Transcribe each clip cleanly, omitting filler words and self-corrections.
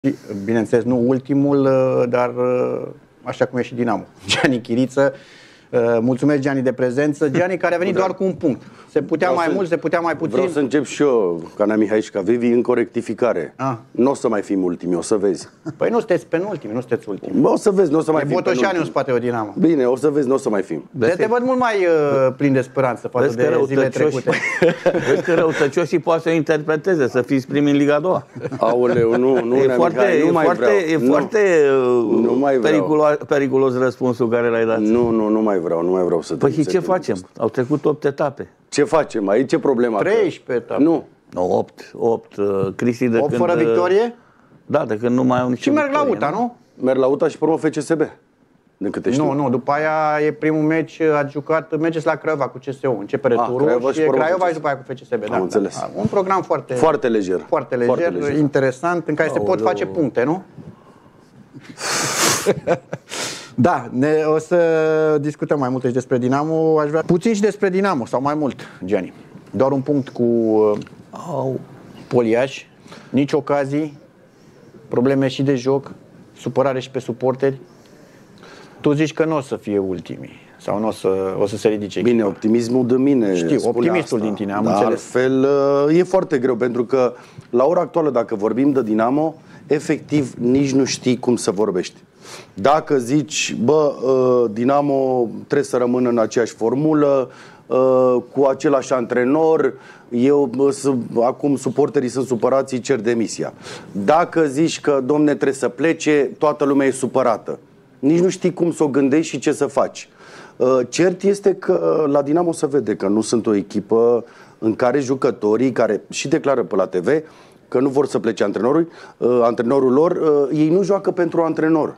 Bineînțeles, nu ultimul, dar așa cum e și Dinamo. Gianni Chiriță. Mulțumesc, Gianni, de prezență. Gianni, care a venit doar cu un punct. Se putea mai mult, se putea mai puțin. Vreau să încep și eu, ca Nea Mihai și ca Vivi, în corectificare. Nu o să mai fim ultimi, o să vezi. Păi nu sunteți penultimi, nu sunteți ultimi. Bă, o să vezi, nu o să mai fim penultimi. Botoșani în spatele Dinamo. Bine, o să vezi, nu o să mai fim. Te văd mult mai plin de speranță față de zile trecute. Vezi că răutăcioșii poate să interpreteze, să fiți primi în Liga 2. Aoleu, nu, e foarte periculos răspunsul care l-ai dat. Nu mai vreau să te Păi și ce facem? Au trecut 8 etape. Ce facem? Aici e problema. 13 etape. Nu. 8. Cristi de 8 când... fără victorie? Da, de când nu mai au nicio și merg victorie, la UTA, nu? Merg la UTA și pe urmă FCSB. Din câte știu. Nu, după aia e primul meci, a jucat, mergeți la Craiova cu CSU, începe returul și e Craiova și după aia cu FCSB. Am înțeles. Da. Un program foarte lejer. Foarte lejer, interesant, în care se pot face puncte, nu? Da, o să discutăm mai multe și despre Dinamo. Aș vrea puțin și despre Dinamo, sau mai mult, Gianni. Doar un punct cu Poliaș, nici ocazii, probleme și de joc, supărare și pe suporteri. Tu zici că nu o să fie ultimii sau nu o să se ridice. Bine, optimismul de mine. Știu, optimistul din tine, am înțeles. Altfel, e foarte greu, pentru că la ora actuală, dacă vorbim de Dinamo, efectiv nici nu știi cum să vorbești. Dacă zici, Dinamo trebuie să rămână în aceeași formulă, cu același antrenor, acum suporterii sunt supărați, îi cer demisia. Dacă zici că, domne, trebuie să plece, toată lumea e supărată. Nici nu știi cum să o gândești și ce să faci. Cert este că la Dinamo se vede că nu sunt o echipă în care jucătorii, care și declară pe la TV că nu vor să plece antrenorul lor, ei nu joacă pentru antrenor.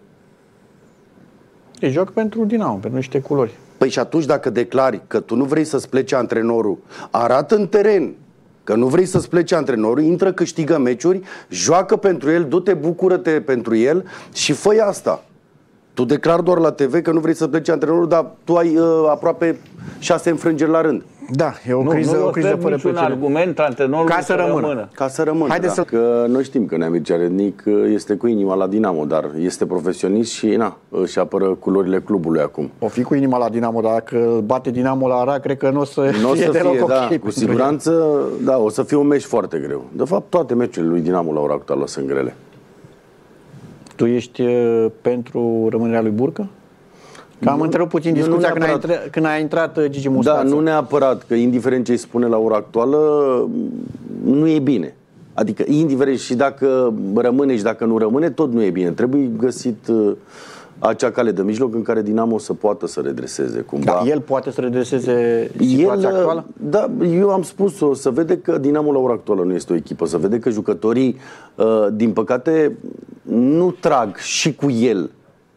Ei joacă pentru Dinamo, pentru niște culori. Păi și atunci, dacă declari că tu nu vrei să-ți plece antrenorul, arată în teren că nu vrei să-ți plece antrenorul, intră, câștigă meciuri, joacă pentru el, du-te, bucură-te pentru el și fă asta. Tu declari doar la TV că nu vrei să plece antrenorul, dar tu ai aproape 6 înfrângeri la rând. Da, e o criză fără niciun argument antrenorul ca să rămână. Ca să rămână. Haideți că noi știm că Nea Mircea Rednic este cu inima la Dinamo, dar este profesionist și își apără culorile clubului acum. O fi cu inima la Dinamo, dar dacă bate Dinamo la Arad, cred că nu o să fie deloc ok. Cu siguranță, da, o să fie un meci foarte greu. De fapt, toate meciurile lui Dinamo la ora actuală sunt grele. Tu ești pentru rămânerea lui Burcă? Că am întrerupt puțin discuția când a intrat Gigi Mustață. Da, nu neapărat, că indiferent ce îi spune la ora actuală, nu e bine. Adică, indiferent și dacă rămâne și dacă nu rămâne, tot nu e bine. Trebuie găsit acea cale de mijloc în care Dinamo să poată să redreseze cumva. Da, el poate să redreseze situația actuală? Da, eu am spus-o, să vede că Dinamo la ora actuală nu este o echipă, să vede că jucătorii, din păcate, nu trag și cu el.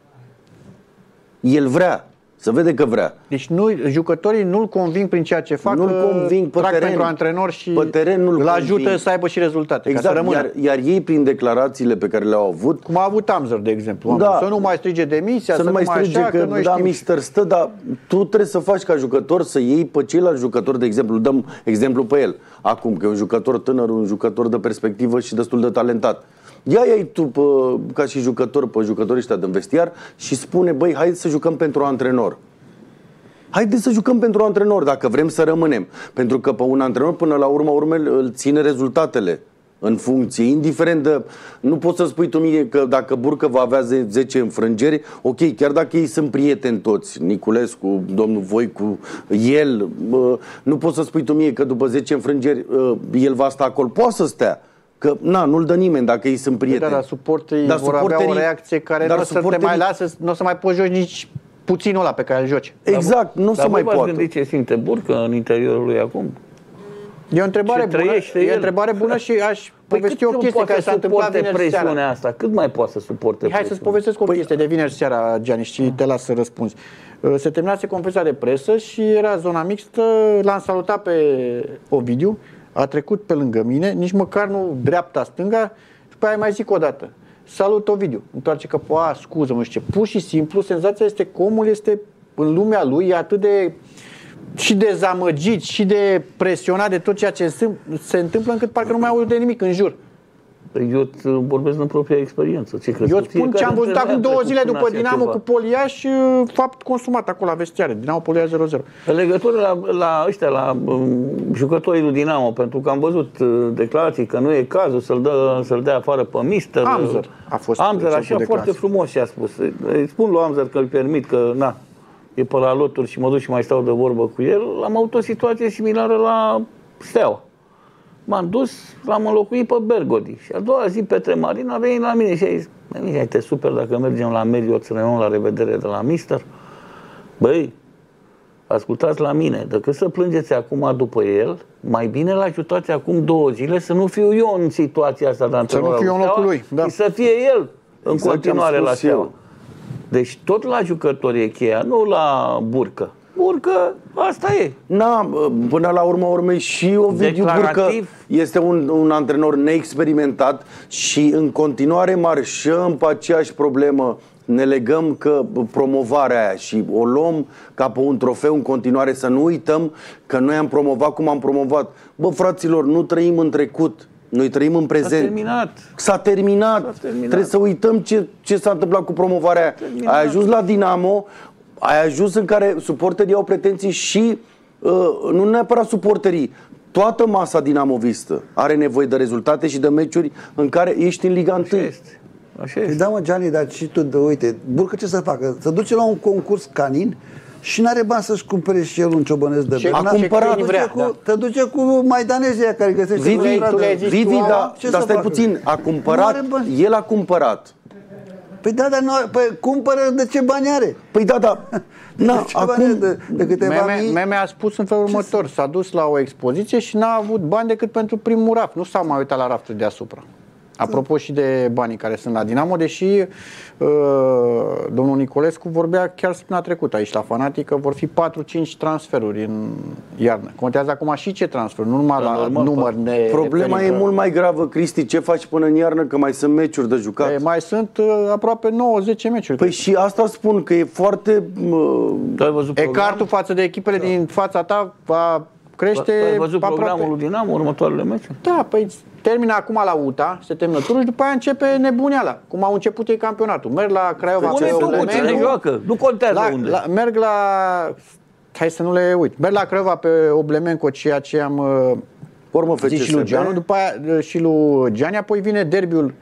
El vrea, să vede că vrea. Deci jucătorii nu-l conving prin ceea ce fac, nu-l conving pe teren, pentru antrenor și pe teren îl ajută să aibă și rezultate. Exact, ca să rămână. Iar ei, prin declarațiile pe care le-au avut, cum a avut Amzer, de exemplu, să nu mai strige demisia, să nu mai strige așa, că noi știm. Mister stă, dar tu trebuie să faci ca jucător să iei pe ceilalți jucători, de exemplu, dăm exemplu pe el, acum că e un jucător tânăr, un jucător de perspectivă și destul de talentat. Ia-i tu ca și jucător pe jucătorii ăștia din vestiar și spune, băi, hai să jucăm pentru antrenor. Haideți să jucăm pentru antrenor dacă vrem să rămânem. Pentru că pe un antrenor până la urmă îl ține rezultatele în funcție, indiferent de... Nu poți să spui tu mie că dacă Burcă va avea 10 înfrângeri, ok, chiar dacă ei sunt prieteni toți, Niculescu, domnul Voicu, el, nu poți să spui tu mie că după 10 înfrângeri el va sta acolo. Poate să stea. Că nu-l dă nimeni dacă ei sunt prieteni. Dar suporterii vor avea o reacție care nu o să te mai lasă, nu o să mai poți joci nici puținul ăla pe care îl joci. Exact, nu se mai poate. Gândi ce simte Burcă în interiorul lui acum? E o întrebare bună, e o întrebare bună și aș povesti o chestie care s-a întâmplat vineri seara. Asta? Cât mai poate să suporte Hai să-ți povestesc o chestie de vineri seara, Gianni, și te las să răspunzi. Se terminase conferința de presă și era zona mixtă, l-am salutat pe Ovidiu, a trecut pe lângă mine, nici măcar nu dreapta-stânga, și pe aia mai zic o dată. Salut, Ovidiu. Întoarce că, scuză, nu știu ce. Pur și simplu, senzația este că omul este în lumea lui, e atât de și dezamăgit și de presionat de tot ceea ce se întâmplă, încât parcă nu mai aude nimic în jur. Eu vorbesc în propria experiență. Ce crezi? Eu spun ce am văzut acum 2 zile după Dinamo cu Poliaș, fapt consumat acolo la vestiare. Dinamo Poliaș 0-0. În legătură la jucătorii lui Dinamo, pentru că am văzut declarații că nu e cazul să-l dea afară pe mister. Amzer a fost. Amzer, așa foarte frumos și-a spus. Îi spun lui Amzer că îl permit, că na, e pe la loturi și mă duc și mai stau de vorbă cu el. Am avut o situație similară la Steaua. M-am dus, l-am înlocuit pe Bergodi. Și a doua zi, Petre Marin a venit la mine și a zis: "Mie, te super dacă mergem la Marriott să ne luăm la revedere de la mister. Băi, ascultați la mine, decât să plângeți acum după el, mai bine l-ajutați acum 2 zile să nu fiu eu în situația asta de antrenor. Să nu fiu în locul lui, da. Și să fie el în continuare la Steaua." Deci tot la jucători e cheia, nu la Burcă. Burcă, asta e. Na, până la urma urmei și Ovidiu Burcă este un antrenor neexperimentat și în continuare marșăm pe aceeași problemă. Ne legăm că promovarea aia și o luăm ca pe un trofeu în continuare, să nu uităm că noi am promovat cum am promovat. Bă, fraților, nu trăim în trecut. Noi trăim în prezent. S-a terminat. Trebuie să uităm ce s-a întâmplat cu promovarea aia. Ai ajuns la Dinamo, ai ajuns în care suporterii au pretenții și nu neapărat suporterii. Toată masa dinamovistă are nevoie de rezultate și de meciuri în care ești în Liga 1. Așa este. Da, mă, Gianni, dar și tu, uite, Burcă ce să facă? Să duce la un concurs canin și n-are bani să-și cumpere și el un ciobănesc de bani. A cumpărat, te duce cu maidanezii aia care găsește Vivi, dar stai puțin, a cumpărat, el a cumpărat. Păi da, dar cumpără, de ce bani are? Păi da. Na, acum de câteva mii. Meme a spus în felul următor: s-a dus la o expoziție și n-a avut bani decât pentru primul raft. Nu s-a mai uitat la raftul deasupra. Apropo și de banii care sunt la Dinamo, deși domnul Nicolescu vorbea chiar săptămâna trecută aici la Fanatic că vor fi 4-5 transferuri în iarnă. Contează acum și ce transferuri, nu numai la număr. Problema e mult mai gravă, Cristi. Ce faci până în iarnă, că mai sunt meciuri de jucat? Mai sunt aproape 9-10 meciuri. Păi și asta spun, că e foarte... Ecartul față de echipele din fața ta va crește. Ai văzut programul lui Dinamo, următoarele meciuri? Da, păi termină acum la UTA, se termină turul și după aia începe nebuneala. Cum au început ei campionatul. Merg la Craiova. Cine joacă? Nu contează unde. Merg la... Hai să nu le uit. Merg la Craiova pe Oblemenco, ceea ce am zis și lui Gianu, după aia și lui Gianni, apoi vine derbiul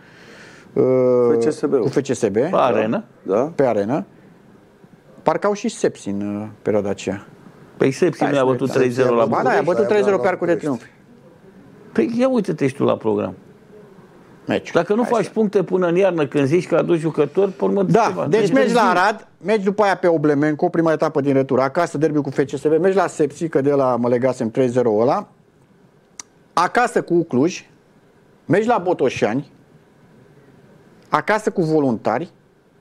cu FCSB. Pe arenă. Da. Pe arenă. Parcă au și Sepsi în perioada aceea. Păi Sepsi nu i-a bătut 3-0 la București. Da, a bătut 3-0 pe Arcul de Triunf. Păi ia uite-te și tu la program. Meciul. Dacă nu faci puncte până în iarnă, când zici că aduci jucători, pe urmă deci mergi la Arad, mergi după aia pe Oblemenco, prima etapă din retur, acasă derbiul cu FCSB, mergi la Sepsi, că de la mă legasem 3-0 ăla, acasă cu Cluj, mergi la Botoșani, acasă cu Voluntari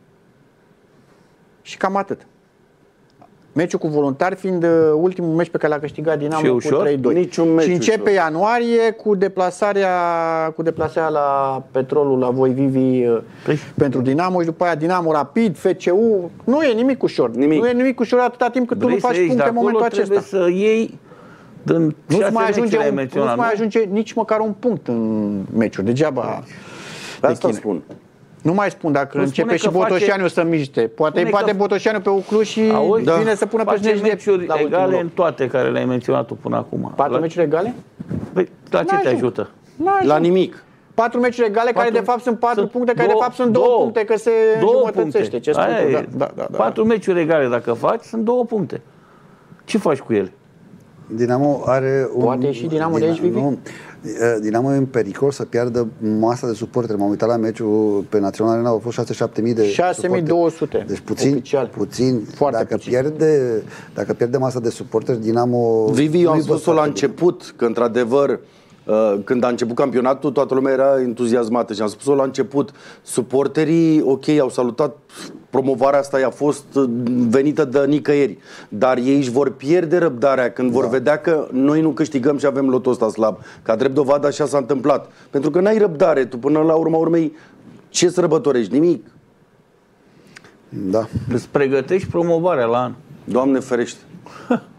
și cam atât. Meciul cu Voluntari fiind ultimul meci pe care l-a câștigat Dinamo cu 3-2. Și începe ianuarie cu deplasarea la Petrolul, la Voivivi pentru Dinamo și după aia Dinamo Rapid, FCU. Nu e nimic ușor. Nu e nimic ușor atâta timp cât tu nu faci puncte în momentul acesta. Trebuie să iei nu-ți mai ajunge nici măcar un punct în meciuri. Degeaba. Asta spun. Nu mai spun dacă începe și Botoșaniu să miște. Poate Botoșaniu pe Ucluj și vine să pună pe Cineci meciuri egale în toate care le-ai menționat tu până acum. 4 meciuri egale? Păi, la ce te ajută? La nimic. 4 meciuri egale care de fapt sunt 4 puncte, care de fapt sunt 2 puncte, că se jumătățește. 4 meciuri egale dacă faci, sunt 2 puncte. Ce faci cu ele? Dinamo are un... Poate și Dinamo de aici, Vivi? Dinamo e în pericol să piardă masa de suporteri. M-am uitat la meciul pe Național Arena, au fost 6-7 mii de 6.200. Deci puțin. Foarte dacă puțin. Dacă pierde masa de suporteri, Dinamo... Vivi, eu am spus-o la început, că într-adevăr când a început campionatul, toată lumea era entuziasmată și am spus-o la început, suporterii, ok, au salutat promovarea asta, i-a fost venită de nicăieri, dar ei își vor pierde răbdarea când vor vedea că noi nu câștigăm și avem lotul ăsta slab. Ca drept dovadă așa s-a întâmplat. Pentru că n-ai răbdare, tu până la urma urmei ce sărbătorești? Nimic. Da. Îți pregătești promovarea la an. Doamne ferește.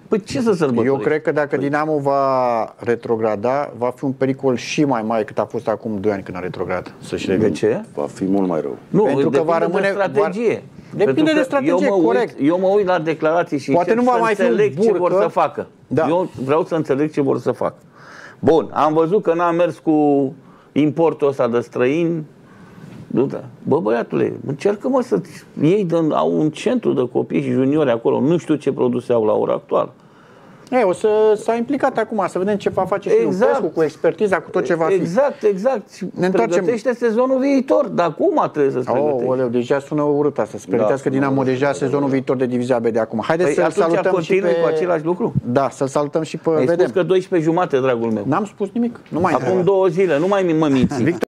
Păi ce să sărbătorești? Eu cred că dacă Dinamo va retrograda, va fi un pericol și mai mare cât a fost acum 2 ani când a retrogradat. Să-și De ce? Va fi mult mai rău. Nu, Pentru că va depinde rămâne- de strategie. Depinde Pentru de că strategie, corect. Eu mă uit la declarații și Poate încerc nu va să mai fi un înțeleg ce vor Burcă. să facă. Da. Eu vreau să înțeleg ce vor să facă. Bun, am văzut că n-a mers cu importul ăsta de străini. Du-te. Bă, băiatule, încercă mă să iei, au un centru de copii și juniori acolo, nu știu ce produse au la ora actuală. S-a implicat acum, să vedem ce va face și Exact. Lupescu, cu expertiza, cu tot ce va fi. Exact. Și Ne întoarcem. pregătește sezonul viitor, dar acum trebuie să-ți pregătești. Oleu, deja sună urât asta. Să pregătească Dinamo deja sezonul viitor de Divizia B de acum. Haideți Păi să-l atunci salutăm și continui pe... cu același lucru? Da, să-l salutăm și pe... Ai Vedem. spus că 12 jumate, dragul meu. N-am spus nimic. Nu mai Acum 2 zile, nu mai mă minți.